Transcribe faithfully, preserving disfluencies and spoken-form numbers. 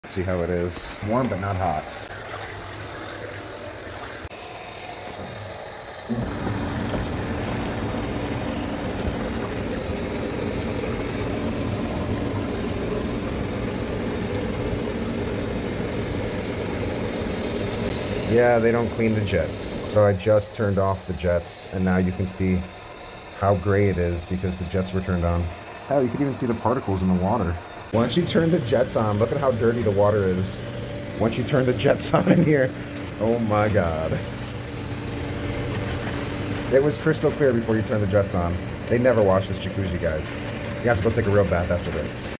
Let's see how it is. Warm but not hot. Yeah, they don't clean the jets. So I just turned off the jets, and now you can see how gray it is because the jets were turned on. Hell, you can even see the particles in the water. Once you turn the jets on, look at how dirty the water is. Once you turn the jets on in here, oh my god. It was crystal clear before you turn the jets on. They never wash this jacuzzi, guys. You have to go take a real bath after this.